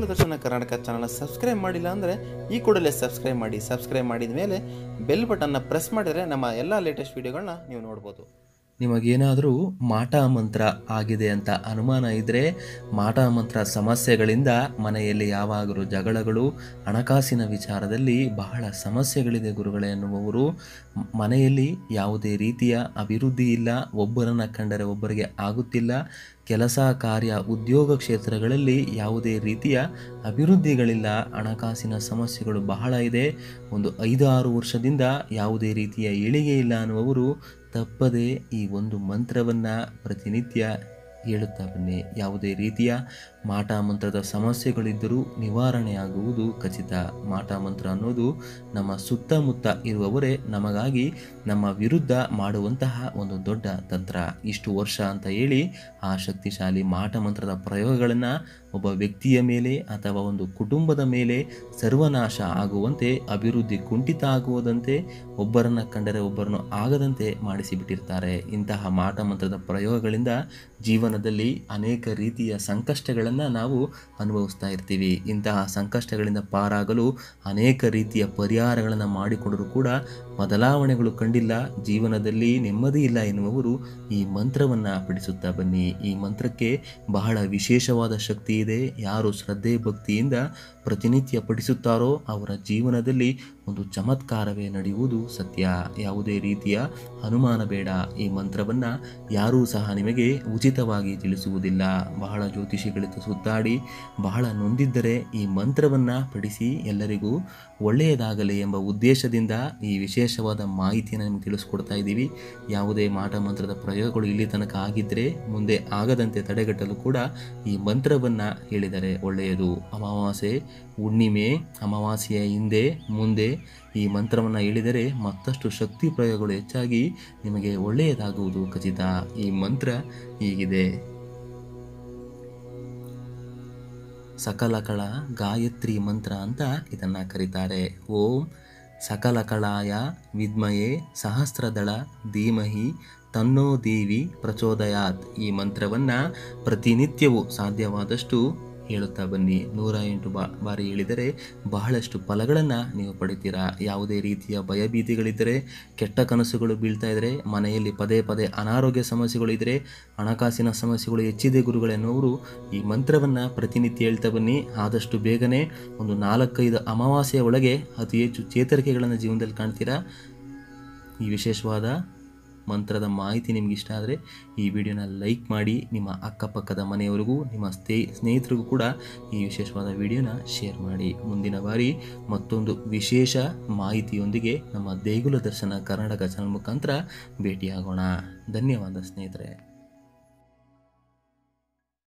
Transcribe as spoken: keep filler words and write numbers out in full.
ದರ್ಶನ Karnataka channel subscribe ಮಾಡಿಲ್ಲ ಅಂದರೆ ಈ ಕೂಡಲೇ ಸಬ್ಸ್ಕ್ರೈಬ್ ಮಾಡಿ. ಸಬ್ಸ್ಕ್ರೈಬ್ ಮಾಡಿದ ಮೇಲೆ ಬೆಲ್ ಬಟನ್ನ ಪ್ರೆಸ್ ಮಾಡಿದರೆ ನಮ್ಮ ಎಲ್ಲ ಲೇಟೆಸ್ಟ್ ವೀಡಿಯೋಗಳನ್ನ ನೀವು ನೋಡ್ಬೋದು. ನಿಮಗೇನಾದರೂ ಮಾಟ ಮಂತ್ರ ಆಗಿದೆ ಅಂತ ಅನುಮಾನ ಇದ್ದರೆ, ಮಾಟ ಮಂತ್ರ ಸಮಸ್ಯೆಗಳಿಂದ ಮನೆಯಲ್ಲಿ ಯಾವಾಗಲೂ ಜಗಳಗಳು, ಹಣಕಾಸಿನ ವಿಚಾರದಲ್ಲಿ ಬಹಳ ಸಮಸ್ಯೆಗಳಿದೆ ಗುರುಗಳೇ ಎನ್ನುವವರು, ಮನೆಯಲ್ಲಿ ಯಾವುದೇ ರೀತಿಯ ಅಭಿವೃದ್ಧಿ ಇಲ್ಲ, ಒಬ್ಬರನ್ನು ಕಂಡರೆ ಒಬ್ಬರಿಗೆ ಆಗುತ್ತಿಲ್ಲ, ಕೆಲಸ ಕಾರ್ಯ ಉದ್ಯೋಗ ಕ್ಷೇತ್ರಗಳಲ್ಲಿ ಯಾವುದೇ ರೀತಿಯ ಅಭಿವೃದ್ಧಿಗಳಿಲ್ಲ, ಹಣಕಾಸಿನ ಸಮಸ್ಯೆಗಳು ಬಹಳ ಇದೆ, ಒಂದು ಐದು ಆರು ವರ್ಷದಿಂದ ಯಾವುದೇ ರೀತಿಯ ಏಳಿಗೆ ಇಲ್ಲ ಅನ್ನುವವರು ತಪ್ಪದೆ ಈ ಒಂದು ಮಂತ್ರವನ್ನು ಪ್ರತಿನಿತ್ಯ ಹೇಳುತ್ತಾ ಬನ್ನಿ. ಯಾವುದೇ ರೀತಿಯ ಮಾಟ ಮಂತ್ರದ ಸಮಸ್ಯೆಗಳಿದ್ದರೂ ನಿವಾರಣೆಯಾಗುವುದು ಖಚಿತ. ಮಾಟ ಮಂತ್ರ ಅನ್ನೋದು ನಮ್ಮ ಸುತ್ತಮುತ್ತ ಇರುವವರೇ ನಮಗಾಗಿ ನಮ್ಮ ವಿರುದ್ಧ ಮಾಡುವಂತಹ ಒಂದು ದೊಡ್ಡ ತಂತ್ರ. ಇಷ್ಟು ವರ್ಷ ಅಂತ ಹೇಳಿ ಆ ಶಕ್ತಿಶಾಲಿ ಮಾಟ ಮಂತ್ರದ ಪ್ರಯೋಗಗಳನ್ನು ಒಬ್ಬ ವ್ಯಕ್ತಿಯ ಮೇಲೆ ಅಥವಾ ಒಂದು ಕುಟುಂಬದ ಮೇಲೆ ಸರ್ವನಾಶ ಆಗುವಂತೆ, ಅಭಿವೃದ್ಧಿ ಕುಂಠಿತ ಆಗುವುದಂತೆ, ಒಬ್ಬರನ್ನು ಕಂಡರೆ ಒಬ್ಬರನ್ನು ಆಗದಂತೆ ಮಾಡಿಸಿಬಿಟ್ಟಿರ್ತಾರೆ. ಇಂತಹ ಮಾಟ ಮಂತ್ರದ ಪ್ರಯೋಗಗಳಿಂದ ಜೀವನದಲ್ಲಿ ಅನೇಕ ರೀತಿಯ ಸಂಕಷ್ಟಗಳನ್ನು ನಾವು ಅನುಭವಿಸ್ತಾ ಇರ್ತೀವಿ. ಇಂತಹ ಸಂಕಷ್ಟಗಳಿಂದ ಪಾರಾಗಲು ಅನೇಕ ರೀತಿಯ ಪರಿಹಾರಗಳನ್ನು ಮಾಡಿಕೊಂಡರೂ ಕೂಡ ಬದಲಾವಣೆಗಳು ಕಂಡಿಲ್ಲ, ಜೀವನದಲ್ಲಿ ನೆಮ್ಮದಿ ಇಲ್ಲ ಎನ್ನುವವರು ಈ ಮಂತ್ರವನ್ನು ಪಠಿಸುತ್ತಾ ಬನ್ನಿ. ಈ ಮಂತ್ರಕ್ಕೆ ಬಹಳ ವಿಶೇಷವಾದ ಶಕ್ತಿ ಇದೆ. ಯಾರು ಶ್ರದ್ಧೆ ಭಕ್ತಿಯಿಂದ ಪ್ರತಿನಿತ್ಯ ಪಠಿಸುತ್ತಾರೋ ಅವರ ಜೀವನದಲ್ಲಿ ಒಂದು ಚಮತ್ಕಾರವೇ ನಡೆಯುವುದು ಸತ್ಯ. ಯಾವುದೇ ರೀತಿಯ ಅನುಮಾನ ಬೇಡ. ಈ ಮಂತ್ರವನ್ನು ಯಾರೂ ಸಹ ನಿಮಗೆ ಉಚಿತವಾಗಿ ತಿಳಿಸುವುದಿಲ್ಲ. ಬಹಳ ಜ್ಯೋತಿಷಿಗಳಿಂದ ಸುತ್ತಾಡಿ ಬಹಳ ನೊಂದಿದ್ದರೆ ಈ ಮಂತ್ರವನ್ನು ಪಠಿಸಿ ಎಲ್ಲರಿಗೂ ಒಳ್ಳೆಯದಾಗಲಿ ಎಂಬ ಉದ್ದೇಶದಿಂದ ಈ ವಿಶೇಷವಾದ ಮಾಹಿತಿಯನ್ನು ನಿಮಗೆ ತಿಳಿಸ್ಕೊಡ್ತಾ ಇದ್ದೀವಿ. ಯಾವುದೇ ಮಾಟ ಮಂತ್ರದ ಪ್ರಯೋಗಗಳು ಇಲ್ಲಿ ತನಕ ಆಗಿದ್ದರೆ ಮುಂದೆ ಆಗದಂತೆ ತಡೆಗಟ್ಟಲು ಕೂಡ ಈ ಮಂತ್ರವನ್ನು ಹೇಳಿದರೆ ಒಳ್ಳೆಯದು. ಅಮಾವಾಸ್ಯೆ, ಹುಣ್ಣಿಮೆ, ಅಮಾವಾಸ್ಯೆಯ ಹಿಂದೆ ಮುಂದೆ ಈ ಮಂತ್ರವನ್ನು ಹೇಳಿದರೆ ಮತ್ತಷ್ಟು ಶಕ್ತಿ ಪ್ರಯೋಗಗಳು ಹೆಚ್ಚಾಗಿ ನಿಮಗೆ ಒಳ್ಳೆಯದಾಗುವುದು ಖಚಿತ. ಈ ಮಂತ್ರ ಹೀಗಿದೆ: ಸಕಲಕಳ ಗಾಯತ್ರಿ ಮಂತ್ರ ಅಂತ ಇದನ್ನು ಕರೀತಾರೆ. ಓಂ ಸಕಲಕಳಾಯ ವಿದ್ಮಯೇ ಸಹಸ್ರದಳ ಧೀಮಹಿ ತನ್ನೋ ದೇವಿ ಪ್ರಚೋದಯಾತ್. ಈ ಮಂತ್ರವನ್ನು ಪ್ರತಿನಿತ್ಯವೂ ಸಾಧ್ಯವಾದಷ್ಟು ಹೇಳುತ್ತಾ ಬನ್ನಿ. ನೂರ ಎಂಟು ಬಾ ಬಾರಿ ಹೇಳಿದರೆ ಬಹಳಷ್ಟು ಫಲಗಳನ್ನು ನೀವು ಪಡಿತೀರಾ. ಯಾವುದೇ ರೀತಿಯ ಭಯಭೀತಿಗಳಿದ್ದರೆ, ಕೆಟ್ಟ ಕನಸುಗಳು ಬೀಳ್ತಾ ಇದ್ದರೆ, ಮನೆಯಲ್ಲಿ ಪದೇ ಪದೇ ಅನಾರೋಗ್ಯ ಸಮಸ್ಯೆಗಳಿದ್ದರೆ, ಹಣಕಾಸಿನ ಸಮಸ್ಯೆಗಳು ಹೆಚ್ಚಿದೆ ಗುರುಗಳೆನ್ನುವರು ಈ ಮಂತ್ರವನ್ನು ಪ್ರತಿನಿತ್ಯ ಹೇಳ್ತಾ ಬನ್ನಿ. ಆದಷ್ಟು ಬೇಗನೆ ಒಂದು ನಾಲ್ಕೈದು ಅಮಾವಾಸ್ಯೆಯ ಒಳಗೆ ಅತಿ ಹೆಚ್ಚು ಚೇತರಿಕೆಗಳನ್ನು ಜೀವನದಲ್ಲಿ ಕಾಣ್ತೀರಾ. ಈ ವಿಶೇಷವಾದ ಮಂತ್ರದ ಮಾಹಿತಿ ನಿಮ್ಗೆ ಇಷ್ಟ ಆದರೆ ಈ ವಿಡಿಯೋನ ಲೈಕ್ ಮಾಡಿ, ನಿಮ್ಮ ಅಕ್ಕಪಕ್ಕದ ಮನೆಯವರಿಗೂ ನಿಮ್ಮ ಸ್ನೇ ಸ್ನೇಹಿತರಿಗೂ ಕೂಡ ಈ ವಿಶೇಷವಾದ ವಿಡಿಯೋನ ಶೇರ್ ಮಾಡಿ. ಮುಂದಿನ ಬಾರಿ ಮತ್ತೊಂದು ವಿಶೇಷ ಮಾಹಿತಿಯೊಂದಿಗೆ ನಮ್ಮ ದೇಗುಲ ದರ್ಶನ ಕರ್ನಾಟಕ ಚಾನಲ್ ಮುಖಾಂತರ ಭೇಟಿಯಾಗೋಣ. ಧನ್ಯವಾದ ಸ್ನೇಹಿತರೆ.